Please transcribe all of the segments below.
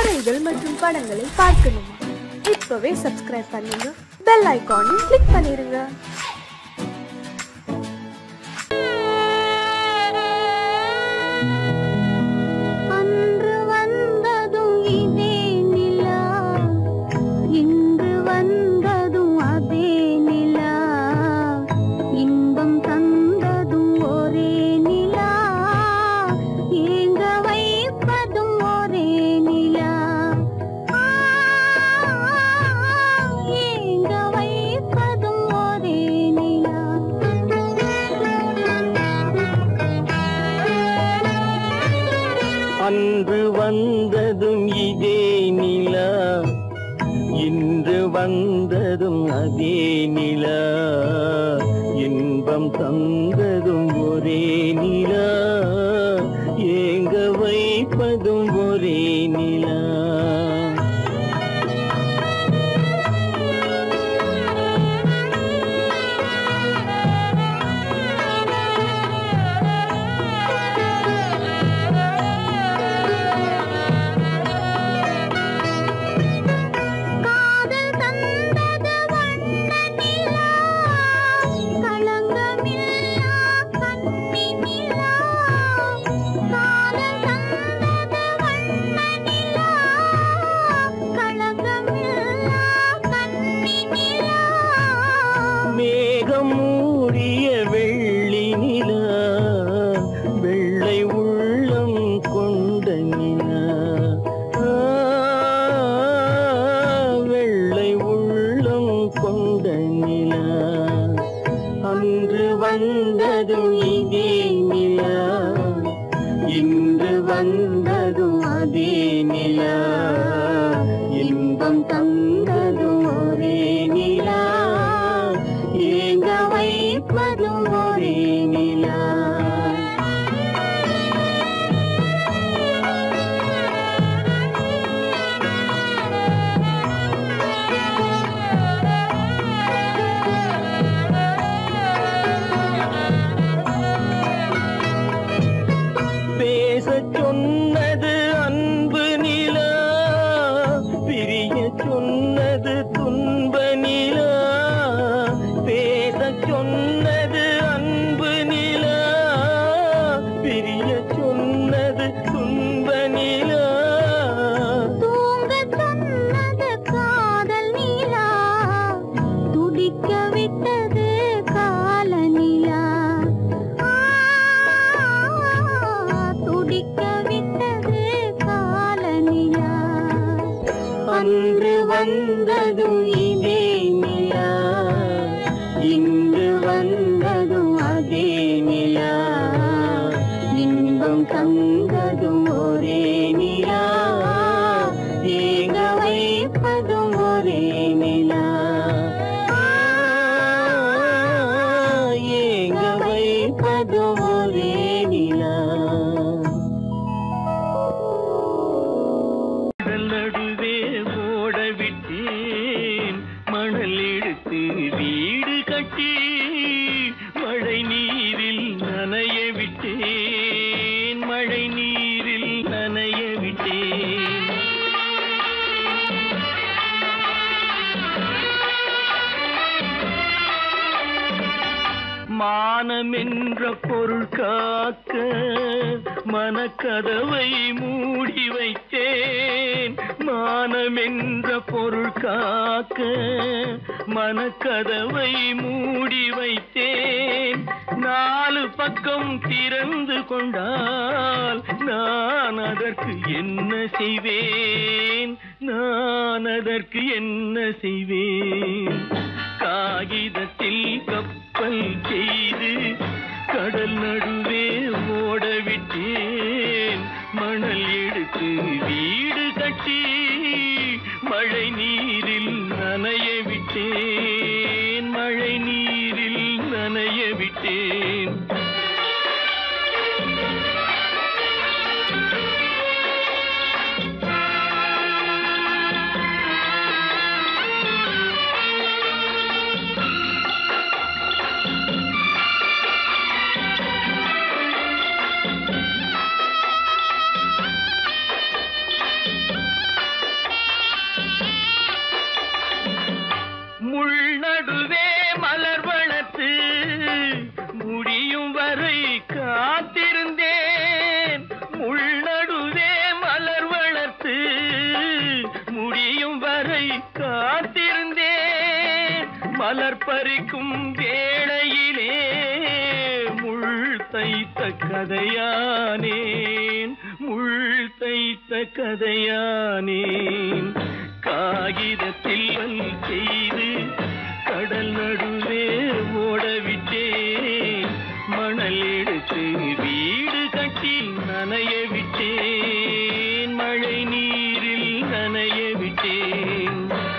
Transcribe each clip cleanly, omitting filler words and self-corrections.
கதைகள் மற்றும் படங்களை பார்க்கணுமா? இப்பவே சப்ஸ்கிரைப் பண்ணுங்க, பெல் ஐகானையும் கிளிக் பண்ணிருங்க. அன்று வந்ததும் இதே நிலா, இன்று வந்ததும் அதே நிலா, இன்பம் தந்ததும் ஒரே நிலா, ஏங்க வைப்பதும் ஒரே நிலா. மேகம் மூடிய வெள்ளி நிலா, வெள்ளை உள்ளம் கொண்ட நிலா, வெள்ளை உள்ளம் கொண்ட நிலா. அன்று வந்ததும் இதே நிலா, இன்று வந்ததும் அதே நிலா, இன்பம் தந்ததும் ஒரே நிலா, ஏங்க வைப்பதும் ஒரே நிலா. பேசச் சொன்னது அன்பு நிலா, பிரிய சொன்னது துன்ப நிலா. பேசச் சொன்னது அன்பு நிலா, பிரிய சொன்னது துன்ப நிலா. தூங்க சொன்னது காதல் நிலா, துடிக்க விட்டது கால நிலா, துடிக்க விட்டது கால நிலா. அன்று வந்ததும் இதே நிலா, இன்று வந்ததும் அதே நிலா, இன்பம் தந்ததும் ஒரே நிலா, ஏங்க வைப்பதும் ஒரே நிலா, ஏங்க வைப்பதும் ஒரே நிலா. நடுவே ஓட விட்டேன் மணல் எடுத்து வீடு கட்டி, மழை நீரில் நனைய விட்டேன், மழை நீரில் நனைய விட்டேன். மானம் என்ற பொருள் காக்க மனக்கதவை மூடி வைத்தேன், மானம் என்ற பொருள் காக்க மனக்கதவை மூடி வைத்தேன். நாலு பக்கம் திறந்து கொண்டால் நான் அதற்கு என்ன செய்வேன், நான் அதற்கு என்ன செய்வேன். காகிதத்தில் கப்பல் செய்து கடல் நடுவே ஓட விட்டேன், மணல் எடுத்து வீடு கட்டி மழை நீரில் நனைய விட்டேன், மழை நீரில் நனைய விட்டேன். மலர் பறிக்கும் வேளையிலே முள் தைத்த கதையானேன், முள் தைத்த கதையானேன். காகிதத்தில் செய்து கடல் நடுவே ஓடவிட்டேன், மணல் எடுத்து வீடு கட்டி நனைய விட்டேன், மழை நீரில் நனைய விட்டேன்.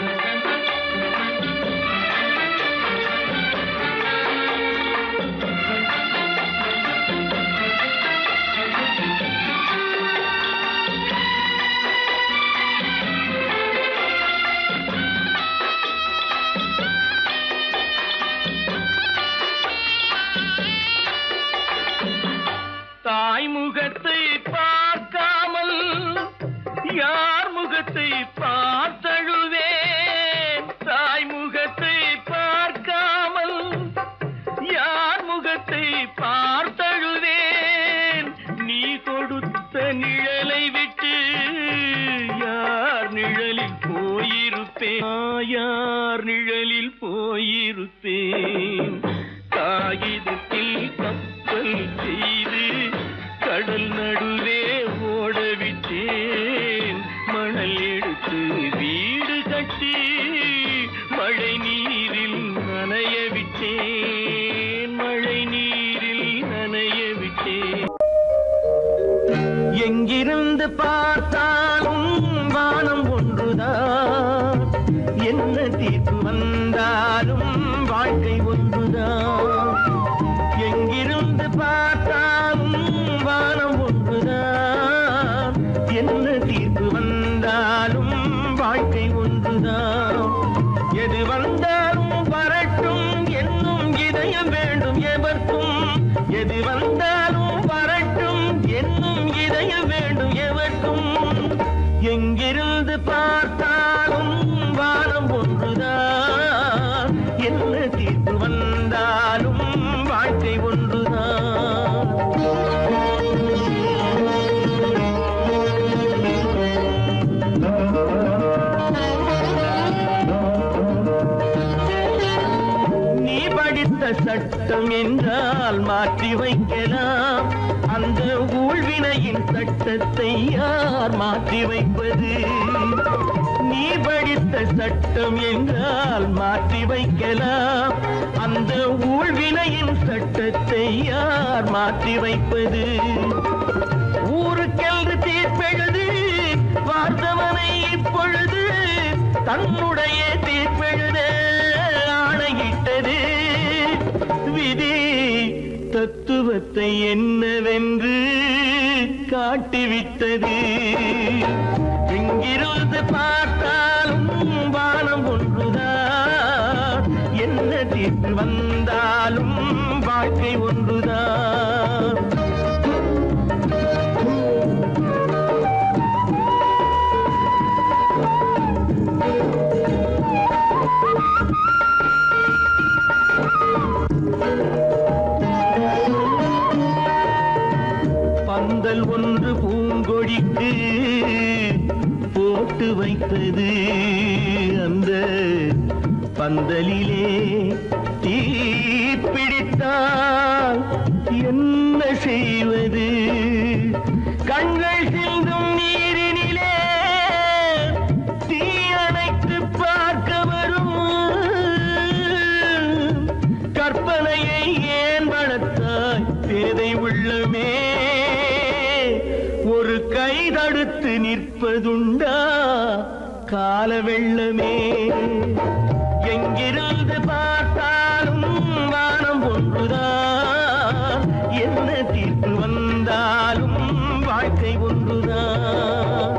தாய் முகத்தை பார்க்காமல் யார் முகத்தை பார்த்தழுவேன், தாய் முகத்தை பார்க்காமல் யார் முகத்தை பார்த்தழுவேன். நீ கொடுத்த நிழலை விட்டு யார் நிழலில் போயிருப்பேன், யார் நிழலில் போயிருப்பேன். காகிதத்தில் கப்பல் செய்து கடல் நடுவே ஓடவிட்டேன், மணல் எடுத்து வீடு கட்டி மழை நீரில் நனைய விட்டேன், மழை நீரில் நனைய விட்டேன். எங்கிருந்து பார்த்தாலும் வானம் ஒன்றுதான், என்ன தீர்ப்பு வந்தாலும் வாழ்க்கை ஒன்றுதான். எங்கிருந்து பார்த்தாலும் வானம் ஒன்றுதான், என்ன தீர்ப்பு வந்தாலும் வாழ்க்கை ஒன்றுதான். எது வந்தாலும் வரட்டும் என்னும் இதயம் வேண்டும் எவர்க்கும், எது வந்தாலும் வரட்டும் என்னும் இதயம் வேண்டும் எவர்க்கும். எங்கிருந்து பார்த்தாலும் வானம் ஒன்றுதான், என்ன தீர்ப்பு வந்தாலும் வாழ்க்கை ஒன்றுதான். நீ படித்த சட்டம் என்றால் மாற்றி வைக்கலாம், அந்த ஊழ்வினையின் சட்டத்தை யார் மாற்றி வைப்பது? நீ படித்த சட்டம் என்றால் மாற்றி வைக்கலாம், அந்த ஊழ்வினையின் சட்டத்தை யார் மாற்றி வைப்பது? ஊருக்கென்று தீர்ப்பெழுது பார்த்தவனை இப்பொழுது தன்னுடைய தீர்ப்பெழுத ஆணையிட்டது விதி. தத்துவத்தை என்னவென்று காட்டிவிட்டது. எங்கிருந்து பார்த்தாலும் வானம் ஒன்றுதான், என்ன தீர்ப்பு வந்தாலும் வாழ்க்கை ஒன்றுதான். பந்தல் ஒன்று பூங்கொடிக்கு போட்டு வைத்தது, அந்த பந்தலிலே தீ பிடித்தால் என்ன செய்வது? கண்கள் சிந்தும் நீரினிலே தீ அணைத்து பார்க்க வரும் கற்பனையை ஏன் வளர்த்தாய் பேதை உள்ளமே? ஒரு கை தடுத்து நிற்பதுண்டா கால வெள்ளமே? எங்கிருந்து பார்த்தாலும் வானம் ஒன்றுதான், என்ன தீர்ப்பு வந்தாலும் வாழ்க்கை ஒன்றுதான்.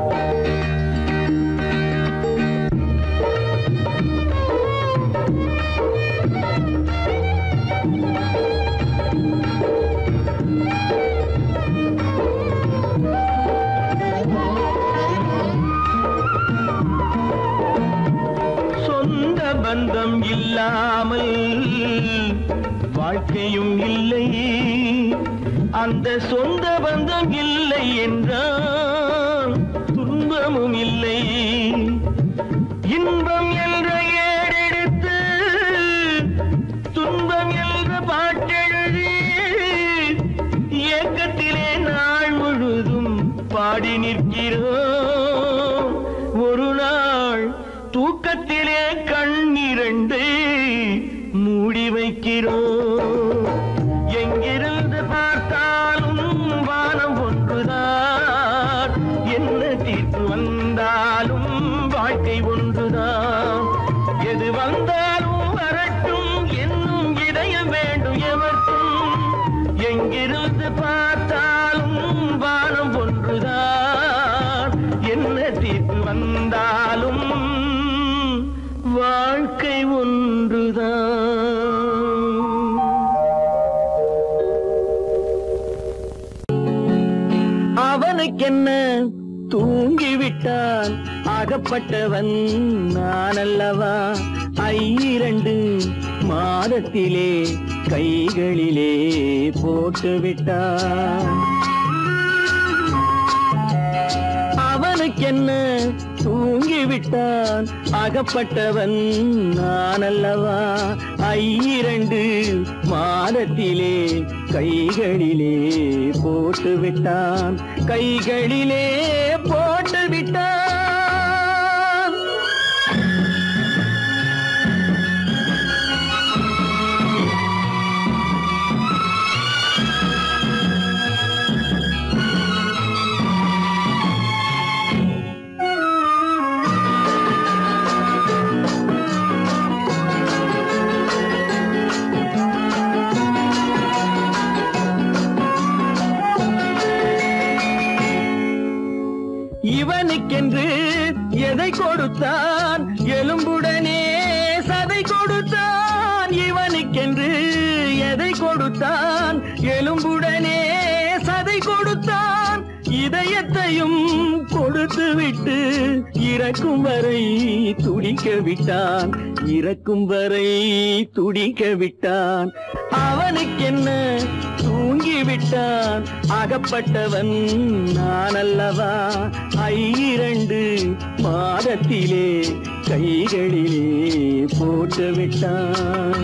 பந்தம் இல்லாமல் வாழ்க்கையும் இல்லை, அந்த சொந்த பந்தம் இல்லை என்றால் துன்பமும் இல்லை. இன்பம் என்ற ஏடெடுத்து தூக்கத்திலே கண்ணிரண்டு மூடி வைக்கிறோம். எங்கிருந்து பார்த்தாலும் வானம் ஒன்றுதான், என்ன தீர்ப்பு வந்தாலும் வாழ்க்கை ஒன்றுதான். எது வந்தாலும் வரட்டும் என்னும் இதயம் வேண்டும் எவர்க்கும். எங்கிருந்து பார்த்தாலும் வானம் ஒன்றுதான், என்ன தீர்ப்பு வந்தாலும் வாழ்க்கை ஒன்றுதான். அவனுக்கென்ன தூங்கிவிட்டான், அகப்பட்டவன் நான் அல்லவா. 2 மாதத்திலே கைகளிலே போட்டுவிட்டான். அவனுக்கென்ன தூங்கிவிட்டான், அகப்பட்டவன் நான் அல்லவா. 2 மாதத்திலே கைகளிலே போட்டுவிட்டான், கைகளிலே போட்டுவிட்டான். இவனுக்கென்று எதை கொடுத்தான், எலும்புடனே சதை கொடுத்தான். இவனுக்கென்று எதை கொடுத்தான், எலும்புடனே சதை கொடுத்தான். இதயத்தையும் கொடுத்து விட்டு இறக்கும் வரை துடிக்க விட்டான், இறக்கும் வரை துடிக்க விட்டான். அவனுக்கென்ன தூங்கிவிட்டான், அகப்பட்டவன் நான் அல்லவா. 2 மாதத்திலே கைகளிலே போட்டுவிட்டான்.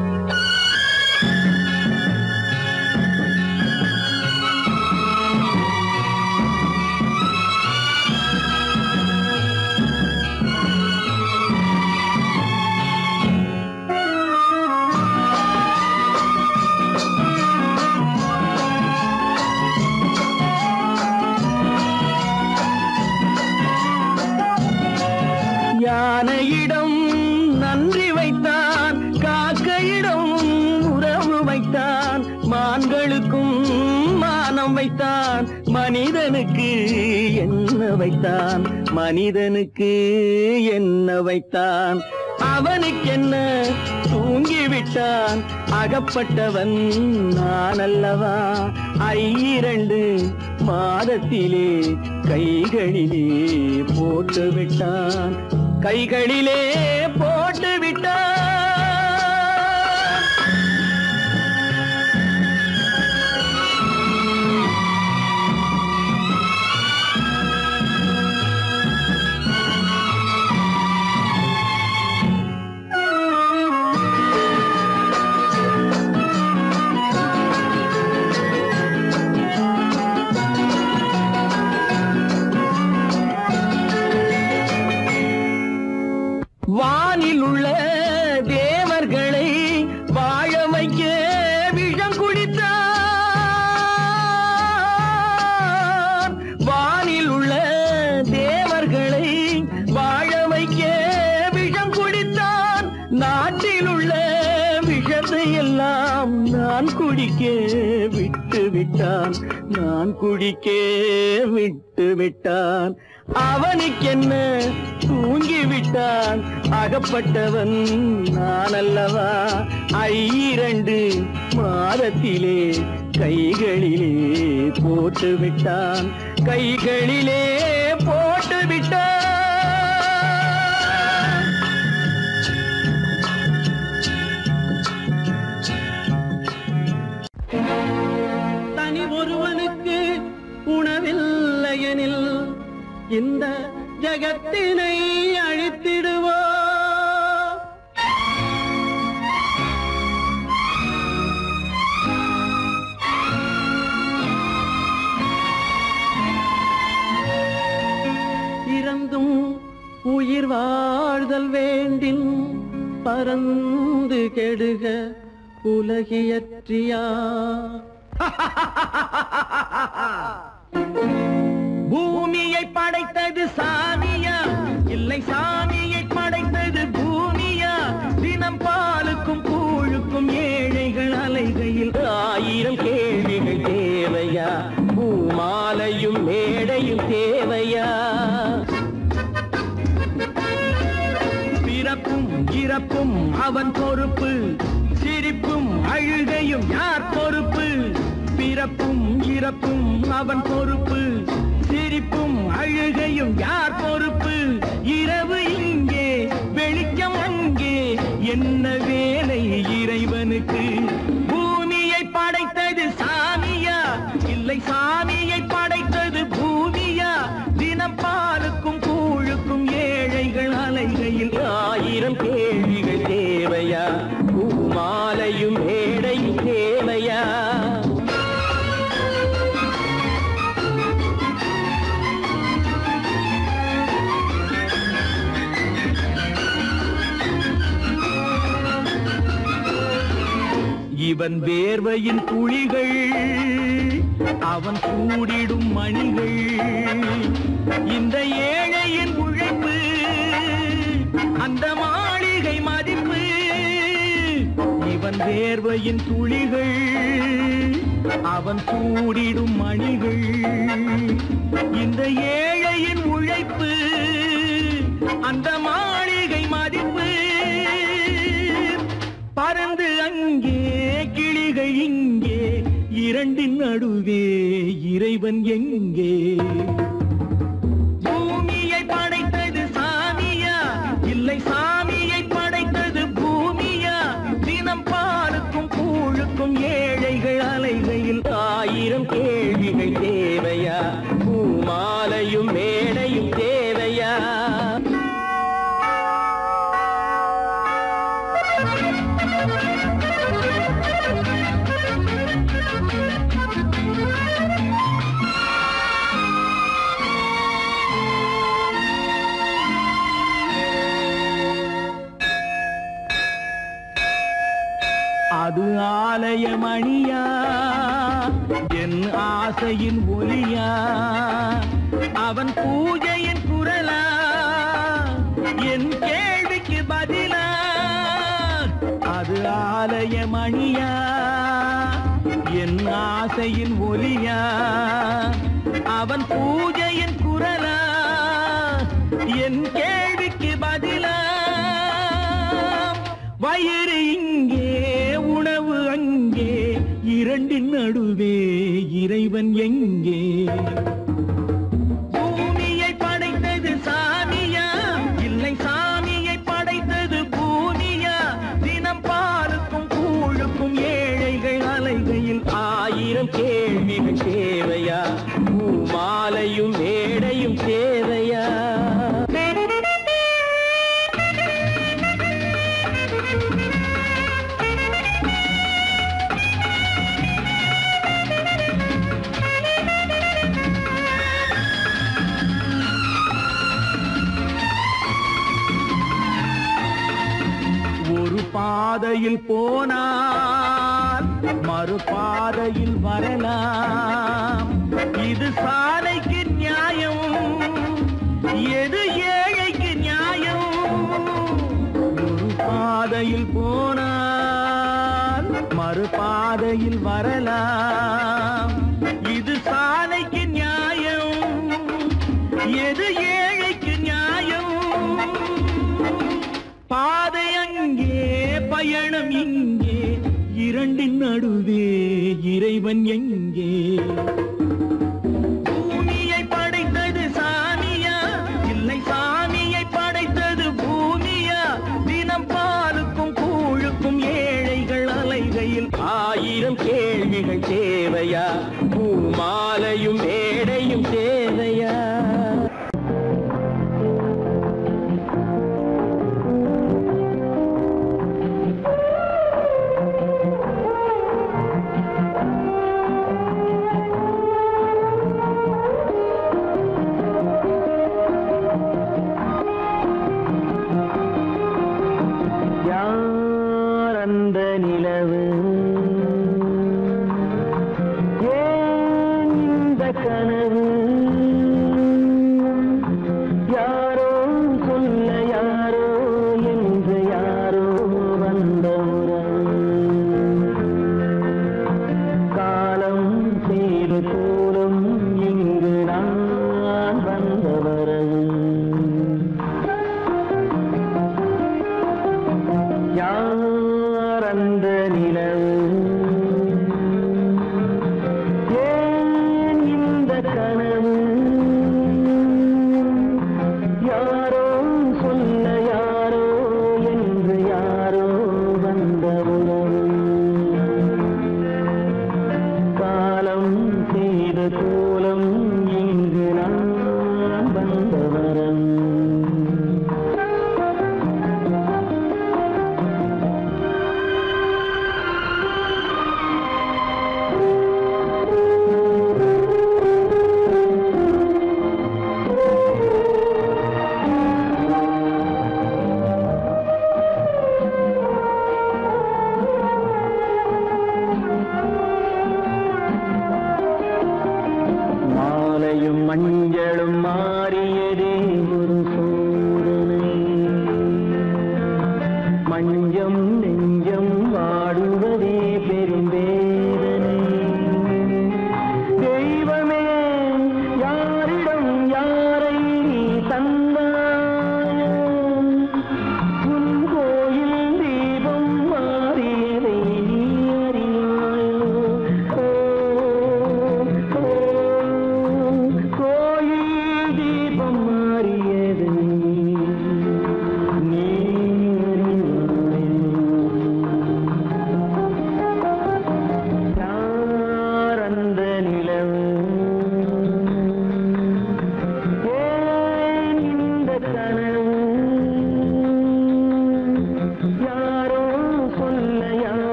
யானையிடம் நன்றி வைத்தான், காக்கையிடம் உறவு வைத்தான். மான்களுக்கும் மானம் வைத்தான், மனிதனுக்கு என்ன வைத்தான், மனிதனுக்கு என்ன வைத்தான். அவனுக்கென்ன தூங்கிவிட்டான், அகப்பட்டவன் நான் அல்லவா. 2 மாதத்திலே கைகளிலே போட்டுவிட்டான், கைகளிலே போட்டுவிட்டான். வானில் உள்ள தேவர்களை வாழ வைக்க விஷம் குடித்தான். வானில் உள்ள தேவர்களை வாழ வைக்க விஷம் குடித்தான். நாட்டில் உள்ள விஷத்தை எல்லாம் நான் குடிக்க விட்டு விட்டான், நான் குடிக்க விட்டு விட்டான். அவனுக்கென்ன தூங்கிவிட்டான், அகப்பட்டவன் நான் அல்லவா. 2 மாதத்திலே கைகளிலே போட்டுவிட்டான், கைகளிலே போட்டுவிட்டான். தனி ஒருவனுக்கு உணவில்லையெனில் இந்த ஜகத்தினை அழித்திடுவோ. இறந்தும் உயிர் வாழ்தல் வேண்டின் பறந்து கெடுக உலகியற்றியா பூமியை படைத்தது சாமியா இல்லை சாமியை படைத்தது பூமியா தினம் பாலுக்கும் கூழுக்கும் ஏழைகள் அலைகையில் 1000 கேள்விகள் தேவையா பூமாலையும் மேடையும் தேவையா பிறப்பும் இறப்பும் அவன் பொறுப்பு சிரிப்பும் அழுகையும் யார் பொறுப்பு பிறப்பும் இறப்பும் அவன் பொறுப்பு சிரிப்பும் அழுகையும் யார் பொறுப்பு இரவு இங்கே வெளிச்சம் அங்கே என்ன வேலை இறைவனுக்கு பூமியை படைத்தது சாமியா இல்லை சாமியை படைத்தது பூமியா தினம் பாலுக்கும் கூழுக்கும் ஏழைகள் அலைகையில் 1000 கேள்விகள் தேவையா பூமாலையும் மேடையும் தேவையா இவன் வேர்வையின் துளிகள் அவன் கூடிடும் மணிகள் இந்த ஏழையின் உழைப்பு அந்த மாளிகை மதிப்பு இவன் வேர்வையின் துளிகள் அவன் கூடிடும் மணிகள் இந்த ஏழையின் உழைப்பு அந்த மாளிகை மதிப்பு பறந்து அங்கே கிளிகள் இங்கே இரண்டின் நடுவே இறைவன் எங்கே பூமியை படைத்தது சாமியா இல்லை சாமியை படைத்தது பூமியா தினம் பாலுக்கும் கூழுக்கும் ஏழைகள் அலைகையில் 1000 கேள்விகள் தேவையா பூமாலையும் மேடையும் தேவையா அது ஆலயமணியா என் ஆசையின் ஒலியா அவன் பூஜையின் குரலா என் கேள்விக்கு பதிலா அது ஆலயமணியா என் ஆசையின் ஒலியா அவன் பூஜையின் குரலா என் கேள்விக்கு பதிலா வயிறு இங்கே உணவு அங்கே இரண்டின் நடுவே இறைவன் எங்கே பூமியை படைத்தது சாமியா இல்லை சாமியை படைத்தது பூமியா தினம் பாலுக்கும் கூழுக்கும் ஏழைகள் அலைகையில் 1000 கேள்விகள் தேவையா பூமாலையும் மேடையும் தேவையா பாதையில் போனால் மறுபாதையில் வரலாம் இது சாலைக்கு நியாயம் எது ஏழைக்கு நியாயம் ஒரு பாதையில் போனால் மறுபாதையில் வரலாம் இது சாலைக்கு நியாயம் எது ஏழைக்கு நியாயம் பாதை அங்கே பயணம் இங்கே இரண்டின் நடுவே இறைவன் எங்கே பூமியை படைத்தது சாமியா இல்லை சாமியை படைத்தது பூமியா தினம் பாலுக்கும் கூழுக்கும் ஏழைகள் அலைகையில் 1000 கேள்விகள் தேவையா பூமாலையும் மேடையும் தேவையா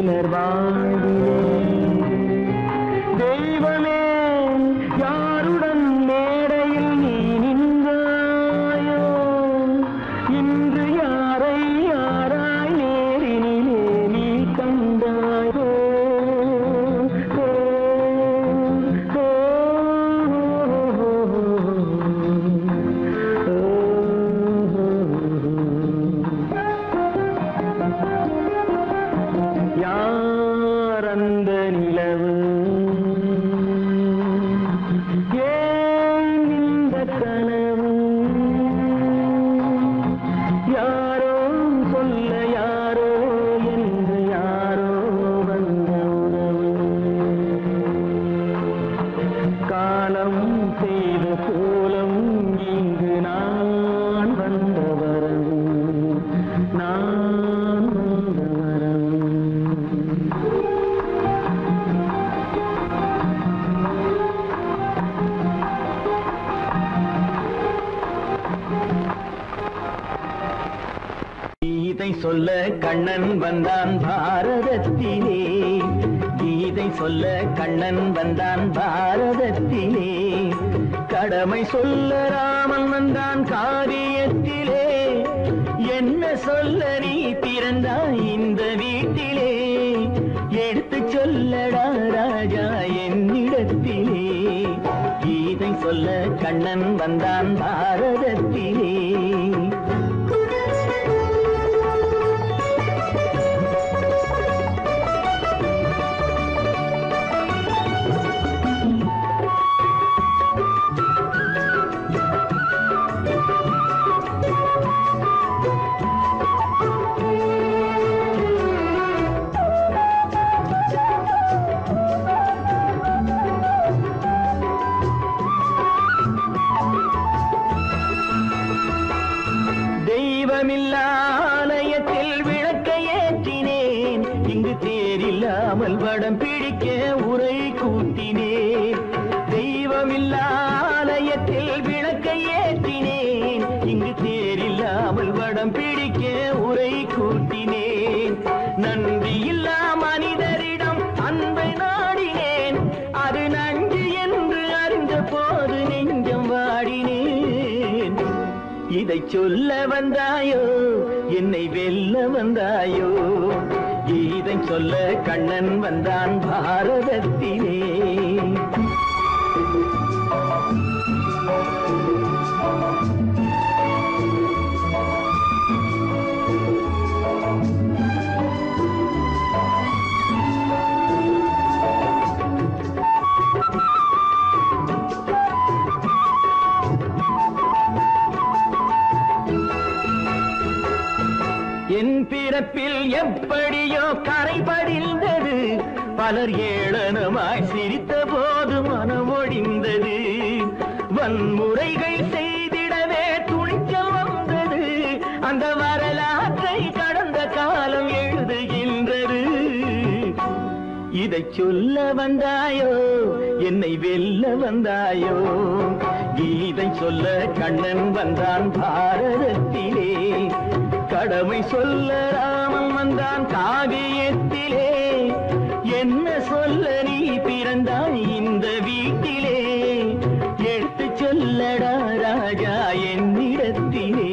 சிலர் வாழ்விலே தெய்வமே யாருடன் மேடையில் நீ நின்றாயோ இன்று யாரை யாராய் நேரினிலே நீ கண்டாயோ யார் அந்த நிலவு ஏன் இந்த கனவு யாரோ சொல்ல யாரோ என்று யாரோ வந்த உறவு காலம் செய்த கோலம் இங்கு நான் வந்த வரவு நான் வந்த வரவு கீதை சொல்ல கண்ணன் வந்தான் பாரதத்திலே கீதை சொல்ல கண்ணன் வந்தான் பாரதத்திலே கடமை சொல்ல ராமன் வந்தான் காரியத்திலே என்ன சொல்ல நீ பிறந்தாய் இந்த வீட்டிலே எடுத்து சொல்லடா ராஜா என்னிடத்திலே கீதை சொல்ல கண்ணன் வந்தான் பாரதத்திலே தெய்வமில்லாலயத்தில் விளக்கை ஏற்றினேன் இங்கு தேரில்லாமல் வடம் பிடிக்க உரை கூட்டினேன் தெய்வமில்லாலயத்தில் விளக்கை ஏற்றினேன் இங்கு தேரில்லாமல் வடம் பிடிக்க உரை கூட்டினேன் நன்றியில்லா மனிதரிடம் அன்பை நாடினேன் அது நன்றி என்று அறிந்த போது நெஞ்சம் வாடினேன் இதை சொல்ல வந்தாயோ என்னை வெல்ல வந்தாயோ இதை சொல்ல கண்ணன் வந்தான் பாரதத்திலே என் பிறப்பில் எப்படியோ கரை படிந்தது பலர் ஏளனமாய் சிரித்த போது மனமொழிந்தது வன்முறைகள் செய்திடவே துணிச்சல் வந்தது அந்த வரலாற்றை கடந்த காலம் எழுதுகின்றது இதை சொல்ல வந்தாயோ என்னை வெல்ல வந்தாயோ கீதை சொல்ல கண்ணன் வந்தான் பாரதத்திலே கடமை சொல்ல ராமன் வந்தான் காவியத்திலே என்ன சொல்ல நீ பிறந்தாய் இந்த வீட்டிலே எடுத்து சொல்லடா ராஜா என்னிடத்திலே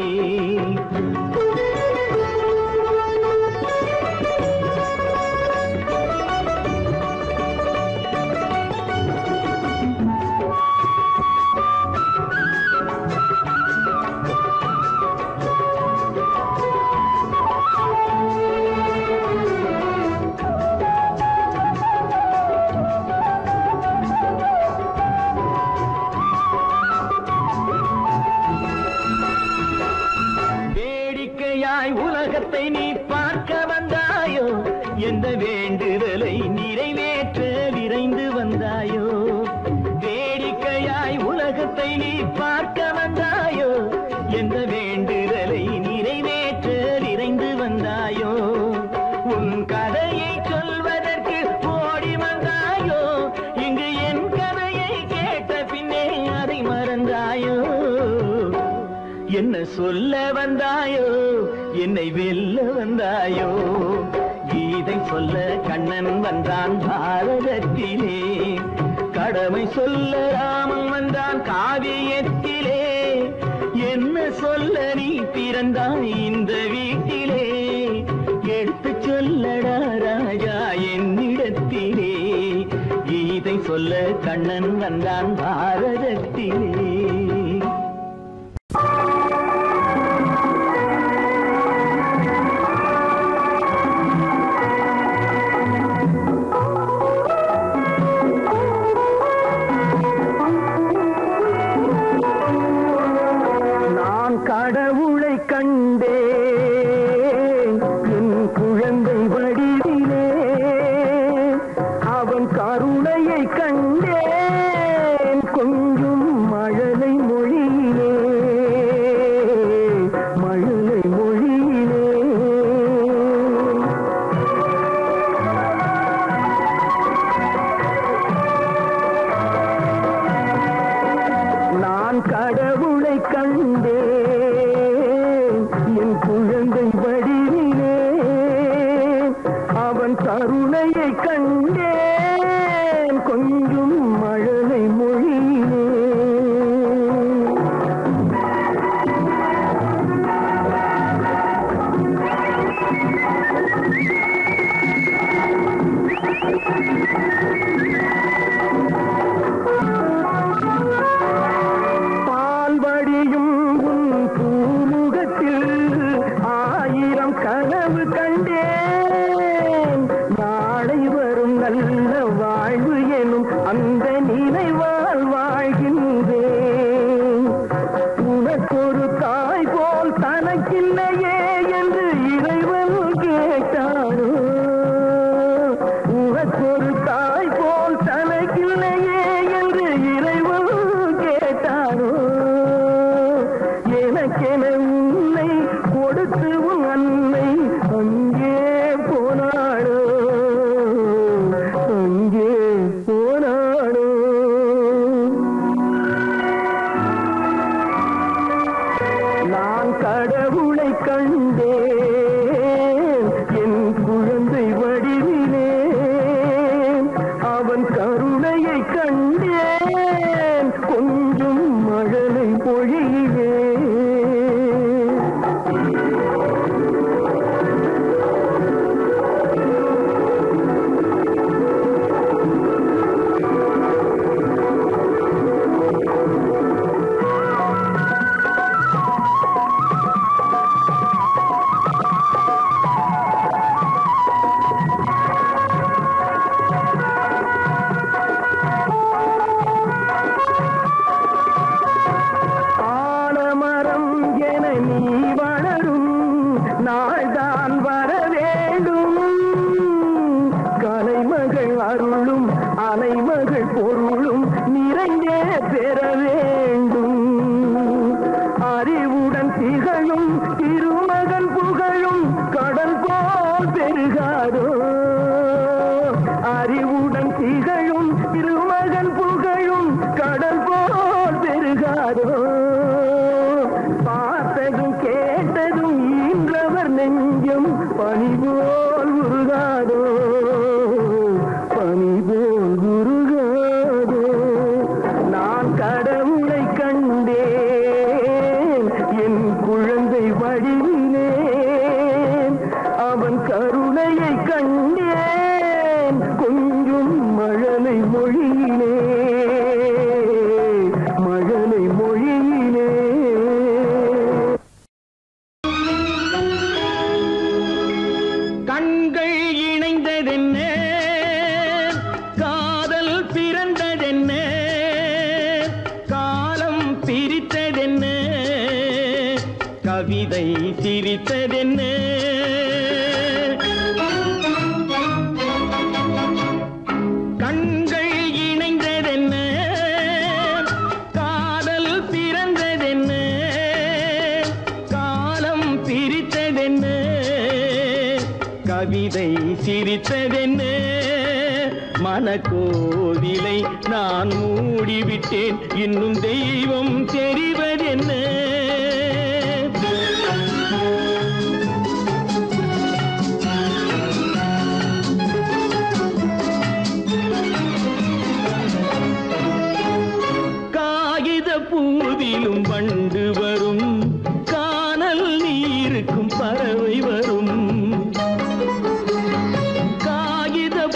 உலகத்தை நீ பார்க்க வந்தாயோ எந்த வேண்டுதலை நிறைவேற்ற விரைந்து வந்தாயோ வேடிக்கையாய் உலகத்தை நீ பார்க்க வந்தாயோ எந்த வேண்டுதலை நிறைவேற்ற விரைந்து வந்தாயோ உன் கதையை சொல்வதற்கு ஓடி வந்தாயோ இங்கு என் கதையை கேட்ட பின்னே அதை மறந்தாயோ என்ன சொல்ல வந்தாயோ என்னை வெல்ல வந்தாயோ கீதை சொல்ல கண்ணன் வந்தான் பாரதத்திலே, கடமை சொல்ல ராமன் வந்தான் காவியத்திலே. என்ன சொல்ல நீ பிறந்தாய் இந்த வீட்டிலே, எடுத்து சொல்லடா ராஜா என்னிடத்திலே. கீதை சொல்ல கண்ணன் வந்தான் பாரதத்திலே. கடவுளை கண்டேன் என் குழந்தை வடிவிலே, அவன் கருணையை கண்டேன் கொஞ்சம் மழலை மொழியிலே, மழலை மொழியிலே. நான் கடவுளை கண்டேன் என் குழந்தை வடிவிலே, அவன் கருணையை கண்டேன் கொஞ்சம் மழலை மொழியிலே. பால்வடியும் உன் பூமுகத்தில் ஆயிரம் கனவு கண்டேன், நாளை வரும் நல்ல வாழ்வு எனும் அந்த நினைவால் வாழ்கின்றேன். உனக்கொரு தாய் போல் தனக்கில்லையே என்று இறைவன் கேட்டானோ, உனக்கொரு தாய் போல் தனக்கில்லையே என்று இறைவன் கேட்டானோ. எனக்கென உன்னை கொடுத்து உன் அன்னை அங்கே போனாடோ, அங்கே போனாடோ. நான் கடவுளை கண்டேன் என் குழந்தை வடிவிலே, அவன் கருணையை கண்டேன் கொஞ்சம் மழலை பொழியிலே. ஆலமரம் என நீ வளரும் நாள்தான் வர வேண்டும், கலைமகள் அருளும் அலைமகள் பொருளும் நிறைந்தே பெற வேண்டும். அறிவுடன் திகழும் திருமகன் புகழும் கடல் போல் பெருகாதோ, அறிவுடன் திகழும் திருமகன் புகழும் கடல் போல் பெருகாதோ. பார்த்ததும் கேட்டதும் ஈன்றவர் நெஞ்சம் பனி போல் உருகாதோ, பனி போல் உருகாதோ. நான் கடவுளை கண்டேன் என் குழந்தை வடிவிலே, அவன் கருணையை கண்டேன் கொஞ்சம் மழலை மொழியிலே, மழலை மொழியிலே. கண்கள் இணைந்ததென்ன, காதல் பிறந்ததென்ன, காலம் பிரித்ததென்ன, கவிதை சிரித்ததென்ன. கண்கள் இணைந்ததென்ன, காதல் பிறந்ததென்ன, காலம் பிரித்ததென்ன, கவிதை சிரித்ததென்ன. மனக்கோவிலை நான் மூடிவிட்டேன், இன்னும் தெய்வம் தெரிவதென்ன.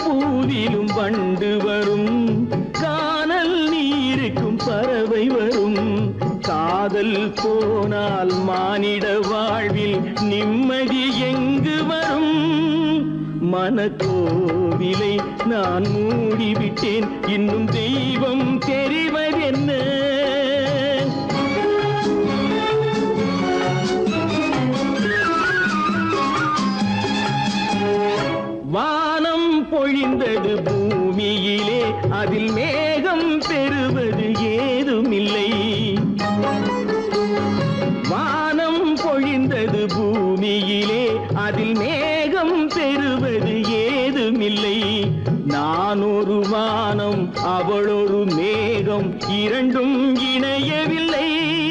பூவிலும் வண்டு வரும், கானல் நீருக்கும் பறவை வரும். காதல் போனால் மானிட வாழ்வில் நிம்மதி எங்கு வரும்? மனக்கோவிலை நான் மூடிவிட்டேன், இன்னும் தெய்வம் தெரிவதென்ன? வானம் பொழிந்தது பூமியிலே, அதில் மேகம் பெறுவது ஏதுமில்லை. வானம் பொழிந்தது பூமியிலே, அதில் மேகம் பெறுவது ஏதுமில்லை. நான் ஒரு வானம், அவளொரு மேகம், இரண்டும் இணையவில்லை.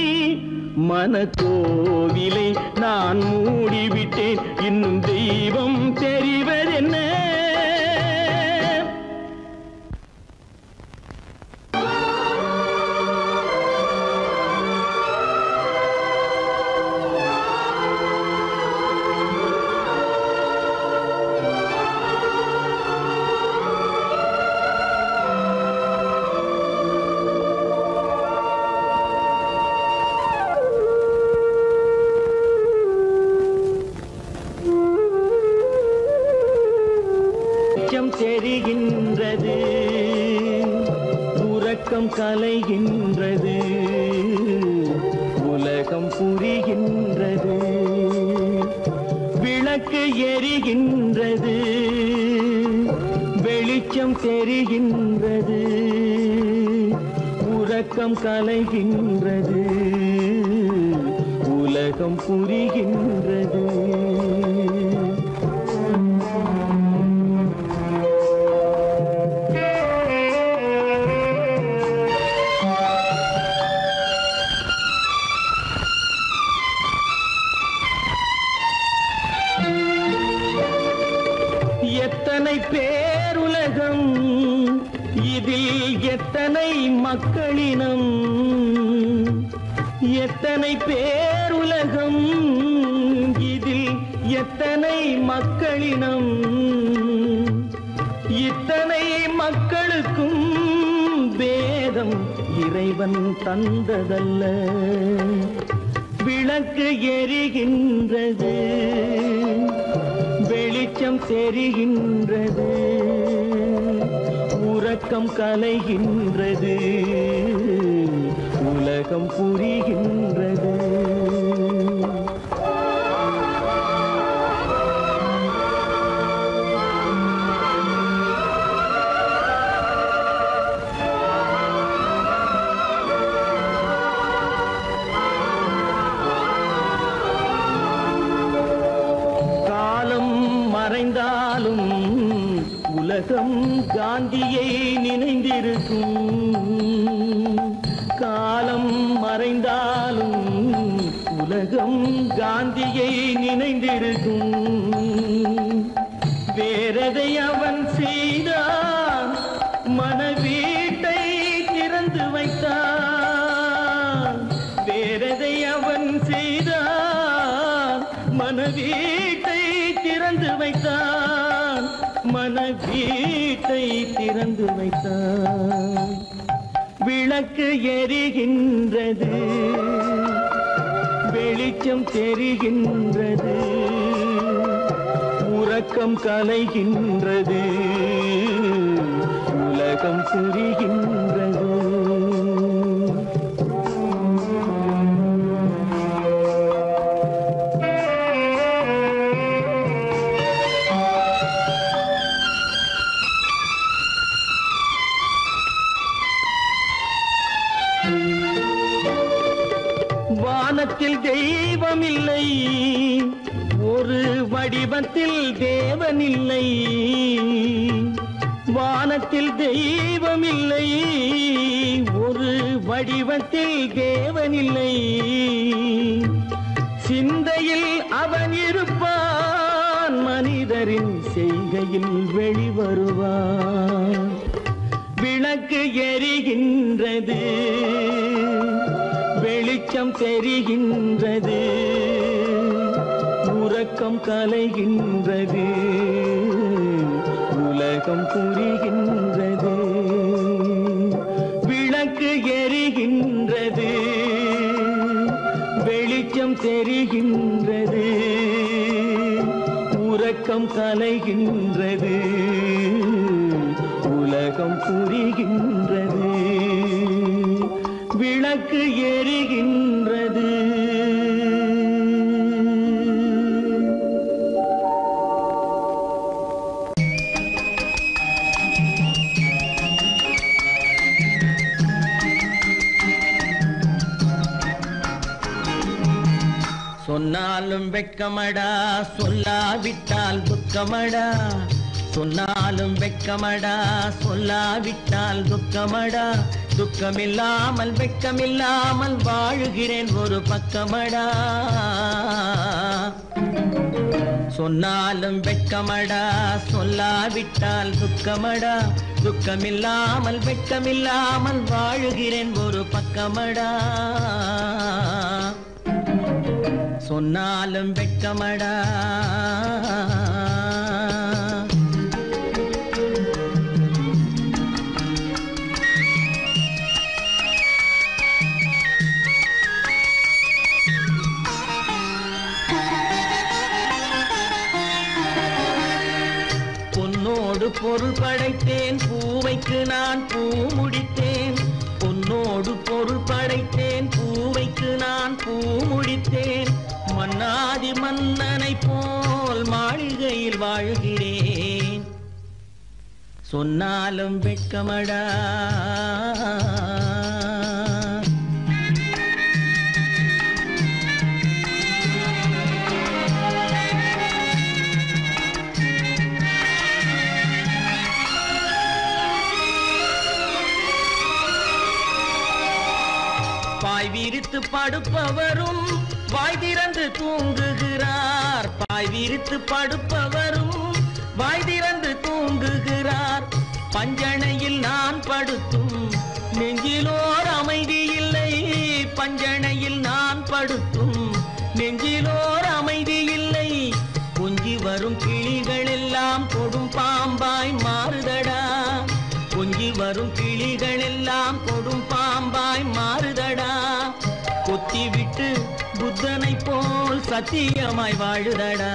மனக்கோவிலை நான் மூடிவிட்டேன், இன்னும் தெய்வம் தெரிவதென்ன? தெரிகின்றது, உறக்கம் கலைகின்றது, உலகம் புரிகின்றது. விளக்கு எரிகின்றது, வெளிச்சம் தெரிகின்றது, உறக்கம் கலைகின்றது, உலகம் புரிகின்றது. எத்தனை பேருலகம், இதில் எத்தனை மக்களினம். எத்தனை பேருலகம், இதில் எத்தனை மக்களினம். இத்தனை மக்களுக்கும் வேதம் இறைவன் தந்ததல்ல. விளக்கு எரிகின்றது, வெளிச்சம் தெரிகின்றது, உறக்கம் கலைகின்றது, உலகம் புரிகின்றது. மறைந்தாலும் உலகம் காந்தியை நினைந்திருக்கும். காலம் மறைந்தாலும் உலகம் காந்தியை நினைந்திருக்கும். வேறதை அவன் செய்தான், மனவீட்டை திறந்து வைத்தான். வேறதை அவன் செய்தான், மனவீட்டை திறந்து வைத்தான். மனவீட்டை திறந்து வைத்தான். விளக்கு எரிகின்றது, வெளிச்சம் தெரிகின்றது, உறக்கம் கலைகின்றது, உலகம் புரிகின்றது. வானத்தில் தெய்வமில்லை, ஒரு வடிவத்தில் தேவனில்லை. வானத்தில் தெய்வமில்லை, ஒரு வடிவத்தில் தேவனில்லை. சிந்தையில் அவன் இருப்பான், மனிதரின் செய்கையில் வெளிவருவான். விளக்கு எரிகின்றது, வெளிச்சம் தெரிகின்றது, உறக்கம் கலைகின்றது, உலகம் உலகம் புரிகின்றது. விளக்கு எரிகின்றது, வெளிச்சம் தெரிகின்றது, உறக்கம் கலைகின்றது, உலகம் புரிகின்றது, விளக்கு எரிகின்றது. சொன்னாலும் வெட்கமடா, சொல்லாவிட்டால் துக்கமடா. சொன்னாலும் வெட்கமடா, சொல்லாவிட்டால் துக்கமடா. துக்கமில்லாமல் வெட்கமில்லாமல் வாழுகிறேன் ஒரு பக்கமடா. சொன்னாலும் வெட்கமடா, சொல்லாவிட்டால் துக்கமடா. துக்கமில்லாமல் வெட்கமில்லாமல் வாழுகிறேன் ஒரு பக்கமடா. சொன்னாலும் வெட்கமடா. பொன்னோடு பொருள் படைத்தேன், பூவைக்கு நான் பூ முடித்தேன். பொன்னோடு பொருள் படைத்தேன், பூவைக்கு நான் பூ முடித்தேன். மன்னாதி மன்னனை போல் மாளிகையில் வாழ்கிறேன். சொன்னாலும் வெட்கமடா. பாய் விரித்து படுப்பவரும் வாய் திறந்து தூங்குகிறார். பாய் விரித்து படுப்பவரும் வாய் திறந்து தூங்குகிறார். பஞ்சணையில் நான் படுத்தும் நெஞ்சிலோர் அமைதி இல்லை. பஞ்சணையில் நான் படுத்தும் நெஞ்சிலோர் அமைதி இல்லை. கொஞ்சி வரும் கிளிகள் எல்லாம் கொடும் பாம்பாய் மாறுதடா. கொஞ்சி வரும் கிளிகள் எல்லாம் கொடும் பாம்பாய் மாறுதடா. கொத்தி விட்டு புத்தனை போல் சத்தியமாய் வாழுதடா.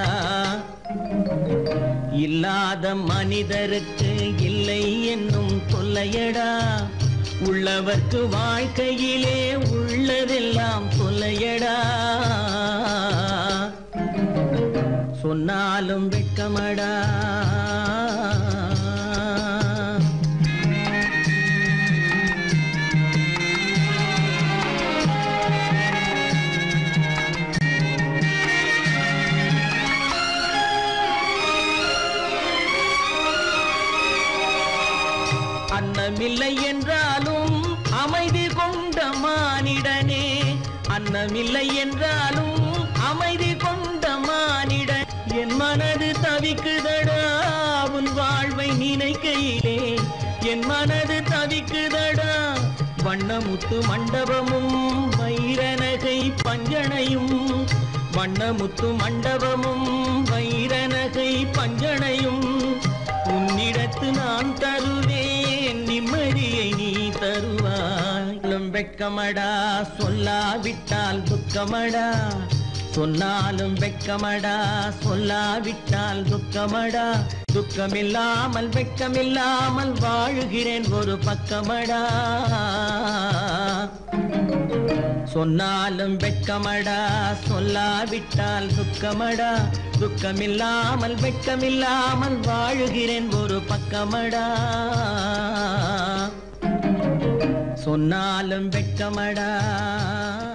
இல்லாத மனிதருக்கு இல்லை என்னும் தொல்லையடா. உள்ளவர்க்கு வாழ்க்கையிலே உள்ளதெல்லாம் தொல்லையடா. சொன்னாலும் வெட்கமடா. அன்னமில்லை என்றாலும் அமைதி கொண்ட மானிடனே. அன்னமில்லை என்றாலும் அமைதி கொண்ட மானிடன். என் மனது தவிக்குதடா உன் வாழ்வை நினைக்கையிலே. என் மனது தவிக்குதடா. வண்ணமுத்து மண்டபமும் வைரநகை பஞ்சனையும். வண்ணமுத்து மண்டபமும் வைரநகை பஞ்சனையும். உன்னிடத்து நான் தருவேன், நிம்மதியை நீ தருவாய். வெட்கமடா, சொல்லாவிட்டால் துக்கமடா. சொன்னாலும் வெட்கமடா, சொல்லாவிட்டால் துக்கமடா. துக்கமில்லாமல் வெட்கமில்லாமல் வாழுகிறேன் ஒரு பக்கமடா. சொன்னாலும் வெட்கமடா, சொல்லாவிட்டால் துக்கமடா. துக்கமில்லாமல் வெட்கமில்லாமல் வாழுகிறேன் ஒரு பக்கமடா. சொன்னாலும் வெட்கமடா.